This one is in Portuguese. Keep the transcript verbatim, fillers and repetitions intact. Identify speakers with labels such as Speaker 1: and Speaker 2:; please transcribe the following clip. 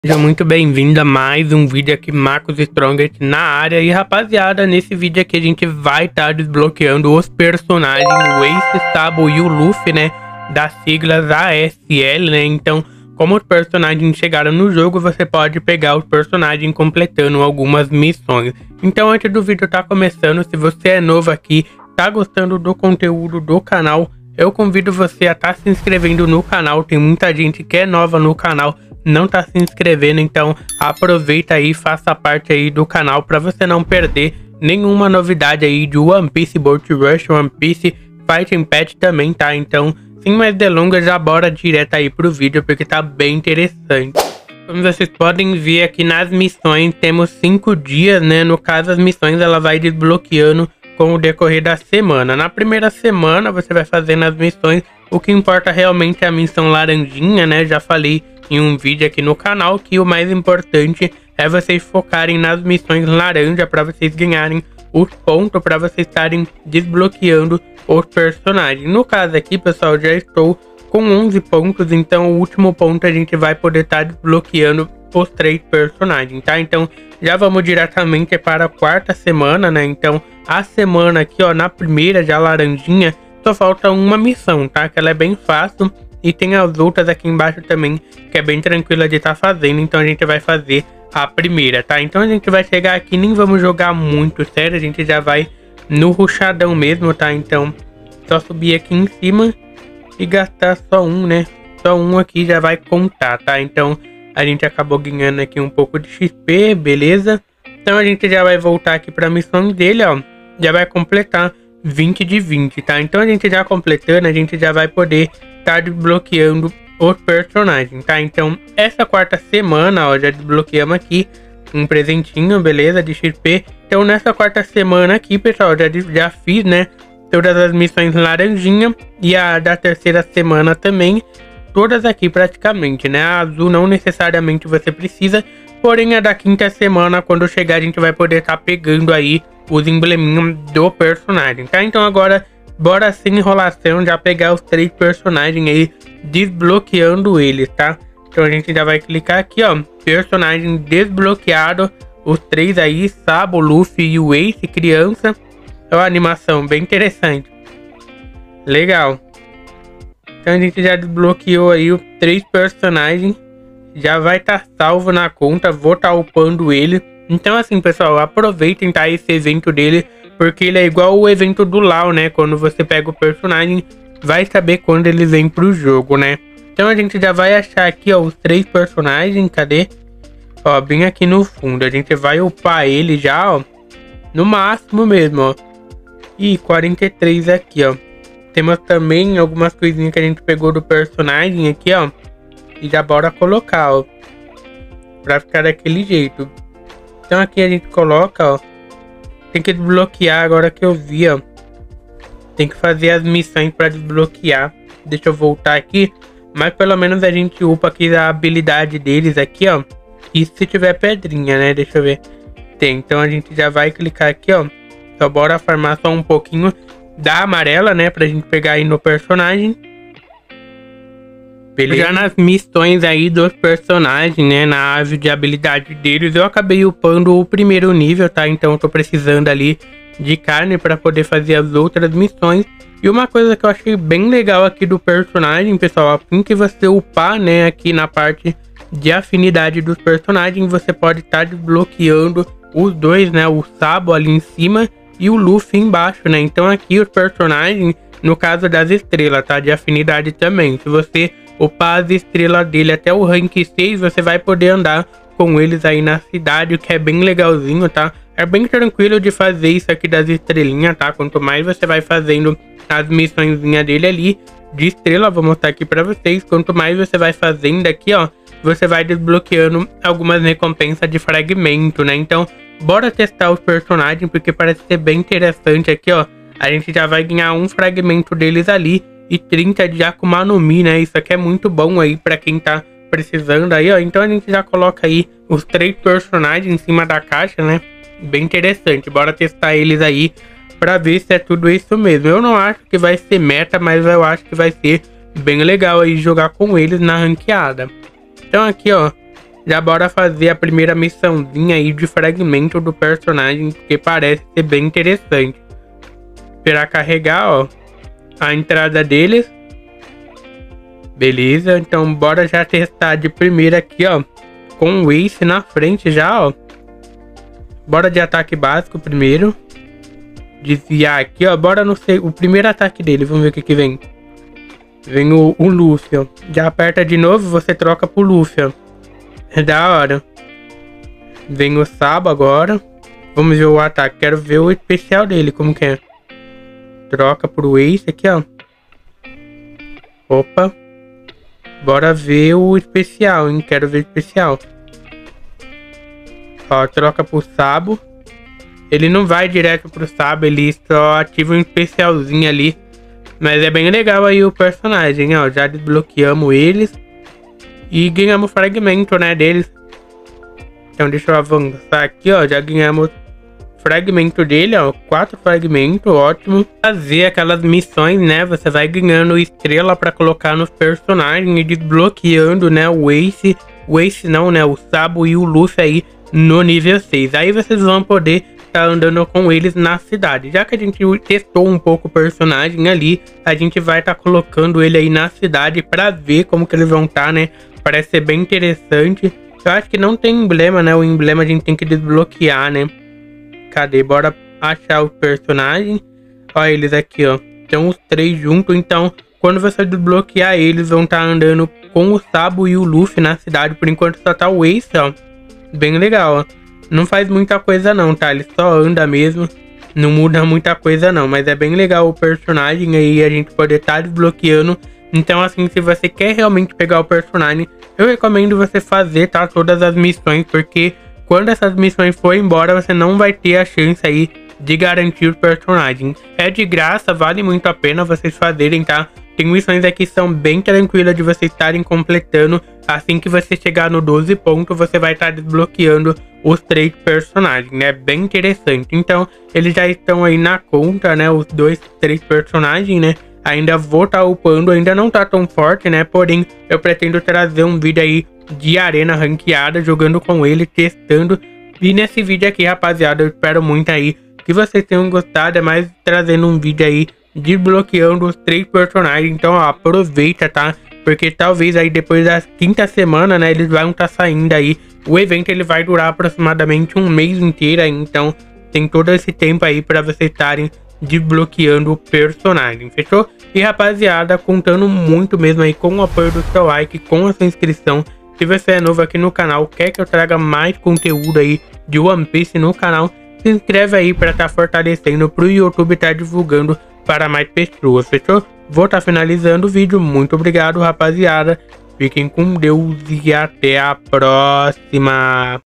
Speaker 1: Seja muito bem-vindo a mais um vídeo aqui, Marcos Strongest na área. E rapaziada, nesse vídeo aqui a gente vai estar tá desbloqueando os personagens, o Ace, Sabo e o Luffy, né, das siglas A S L, né. Então, como os personagens chegaram no jogo, você pode pegar os personagens completando algumas missões. Então, antes do vídeo tá começando, se você é novo aqui, tá gostando do conteúdo do canal, eu convido você a estar tá se inscrevendo no canal. Tem muita gente que é nova no canal, não tá se inscrevendo, então aproveita aí, faça parte aí do canal para você não perder nenhuma novidade aí de One Piece, Boat Rush, One Piece, Fighting Pet também, tá? Então, sem mais delongas, já bora direto aí pro vídeo, porque tá bem interessante. Como vocês podem ver aqui nas missões, temos cinco dias, né? No caso, as missões ela vai desbloqueando com o decorrer da semana. Na primeira semana, você vai fazendo as missões. O que importa realmente é a missão laranjinha, né? Já falei em um vídeo aqui no canal que o mais importante é vocês focarem nas missões laranja para vocês ganharem os pontos, para vocês estarem desbloqueando os personagens. No caso aqui, pessoal, já estou com onze pontos, então o último ponto a gente vai poder estar desbloqueando os três personagens, tá? Então já vamos diretamente para a quarta semana, né? Então a semana aqui, ó, na primeira já laranjinha, só falta uma missão, tá? Que ela é bem fácil. E tem as outras aqui embaixo também, que é bem tranquila de estar tá fazendo. Então a gente vai fazer a primeira, tá? Então a gente vai chegar aqui, nem vamos jogar muito sério. A gente já vai no rushadão mesmo, tá? Então só subir aqui em cima e gastar só um, né? Só um aqui já vai contar, tá? Então a gente acabou ganhando aqui um pouco de X P, beleza? Então a gente já vai voltar aqui para a missão dele, ó. Já vai completar vinte de vinte, tá? Então a gente já completando, a gente já vai poder tá desbloqueando os personagens, tá? Então essa quarta semana, ó, já desbloqueamos aqui um presentinho, beleza, de X P. Então nessa quarta semana aqui, pessoal, já, já fiz, né, todas as missões laranjinha. E a da terceira semana também, todas aqui praticamente, né? A azul não necessariamente você precisa, porém a da quinta semana, quando chegar, a gente vai poder estar tá pegando aí os embleminhos do personagem, tá? Então agora bora sem enrolação já pegar os três personagens aí, desbloqueando eles, tá? Então a gente já vai clicar aqui, ó, personagem desbloqueado, os três aí, Sabo, Luffy e o Ace, criança. É uma animação bem interessante, legal. Então a gente já desbloqueou aí os três personagens, já vai estar tá salvo na conta, vou estar tá upando ele. Então assim, pessoal, aproveitem, tá, esse evento dele, porque ele é igual o evento do Lau, né? Quando você pega o personagem, vai saber quando ele vem pro jogo, né? Então a gente já vai achar aqui, ó, os três personagens, cadê? Ó, bem aqui no fundo, a gente vai upar ele já, ó, no máximo mesmo, ó. E quarenta e três aqui, ó. Temos também algumas coisinhas que a gente pegou do personagem aqui, ó. E já bora colocar, ó, pra ficar daquele jeito. Então aqui a gente coloca, ó. Tem que desbloquear, agora que eu vi, ó. Tem que fazer as missões para desbloquear. Deixa eu voltar aqui. Mas pelo menos a gente upa aqui a habilidade deles aqui, ó. E se tiver pedrinha, né? Deixa eu ver. Tem, então a gente já vai clicar aqui, ó. Só bora farmar só um pouquinho da amarela, né? Pra gente pegar aí no personagem. Beleza? Já nas missões aí dos personagens, né, na árvore de habilidade deles, eu acabei upando o primeiro nível, tá? Então eu tô precisando ali de carne para poder fazer as outras missões. E uma coisa que eu achei bem legal aqui do personagem, pessoal, assim que você upar, né, aqui na parte de afinidade dos personagens, você pode estar tá desbloqueando os dois, né, o Sabo ali em cima e o Luffy embaixo, né? Então aqui os personagens, no caso das estrelas, tá? De afinidade também. Se você upar as estrelas dele até o rank seis, você vai poder andar com eles aí na cidade, o que é bem legalzinho, tá? É bem tranquilo de fazer isso aqui das estrelinhas, tá? Quanto mais você vai fazendo as missõezinhas dele ali de estrela, vou mostrar aqui pra vocês. Quanto mais você vai fazendo aqui, ó, você vai desbloqueando algumas recompensas de fragmento, né? Então, bora testar os personagens, porque parece ser bem interessante aqui, ó. A gente já vai ganhar um fragmento deles ali e trinta de Akuma no Mi, né? Isso aqui é muito bom aí pra quem tá precisando aí, ó. Então a gente já coloca aí os três personagens em cima da caixa, né? Bem interessante. Bora testar eles aí pra ver se é tudo isso mesmo. Eu não acho que vai ser meta, mas eu acho que vai ser bem legal aí jogar com eles na ranqueada. Então aqui, ó, Já bora fazer a primeira missãozinha aí de fragmento do personagem, porque parece ser bem interessante. Esperar carregar, ó, a entrada deles. Beleza, então bora já testar de primeira aqui, ó, com o Ace na frente já, ó. Bora de ataque básico primeiro. Desviar aqui, ó, bora no sei, o primeiro ataque dele, vamos ver o que que vem. Vem o, o Luffy, ó. Já aperta de novo, você troca pro Luffy, ó. É da hora. Vem o Sabo agora. Vamos ver o ataque, quero ver o especial dele, como que é. Troca pro Ace aqui, ó. Opa. Bora ver o especial, hein? Quero ver o especial. Ó, troca pro Sabo. Ele não vai direto pro Sabo, ele só ativa um especialzinho ali. Mas é bem legal aí o personagem, ó. Já desbloqueamos eles. E ganhamos fragmento, né, deles. Então deixa eu avançar aqui, ó. Já ganhamos fragmento dele, ó. Quatro fragmentos, ótimo. Fazer aquelas missões, né? Você vai ganhando estrela pra colocar nos personagens e desbloqueando, né, o Ace. O Ace não, né? O Sabo e o Luffy aí no nível seis. Aí vocês vão poder tá andando com eles na cidade. Já que a gente testou um pouco o personagem ali, a gente vai estar tá colocando ele aí na cidade pra ver como que eles vão estar, tá, né? Parece ser bem interessante. Eu acho que não tem emblema, né? O emblema a gente tem que desbloquear, né? Cadê? Bora achar o personagem. Ó, eles aqui, ó. Estão os três juntos, então quando você desbloquear eles, vão estar tá andando com o Sabo e o Luffy na cidade. Por enquanto só tá o Ace, ó. Bem legal, ó. Não faz muita coisa não, tá? Ele só anda mesmo. Não muda muita coisa não. Mas é bem legal o personagem aí. A gente poder estar tá desbloqueando. Então assim, se você quer realmente pegar o personagem, eu recomendo você fazer, tá? Todas as missões. Porque quando essas missões forem embora, você não vai ter a chance aí de garantir o personagem. É de graça, vale muito a pena vocês fazerem, tá? Tem missões aqui que são bem tranquilas de vocês estarem completando. Assim que você chegar no doze pontos, você vai estar desbloqueando os três personagens, né? Bem interessante. Então, eles já estão aí na conta, né? Os dois, três personagens, né? Ainda vou estar upando, ainda não tá tão forte, né? Porém, eu pretendo trazer um vídeo aí de arena ranqueada, jogando com ele, testando. E nesse vídeo aqui, rapaziada, eu espero muito aí que vocês tenham gostado. É mais trazendo um vídeo aí desbloqueando os três personagens. Então, ó, aproveita, tá? Porque talvez aí depois da quinta semana, né, eles vão estar tá saindo aí. O evento ele vai durar aproximadamente um mês inteiro, então tem todo esse tempo aí para vocês estarem desbloqueando o personagem, fechou? E rapaziada, contando muito mesmo aí com o apoio do seu like, com a sua inscrição. Se você é novo aqui no canal, quer que eu traga mais conteúdo aí de One Piece no canal, se inscreve aí para estar tá fortalecendo, pro YouTube estar tá divulgando para mais pessoas, fechou? Vou estar tá finalizando o vídeo. Muito obrigado, rapaziada. Fiquem com Deus e até a próxima.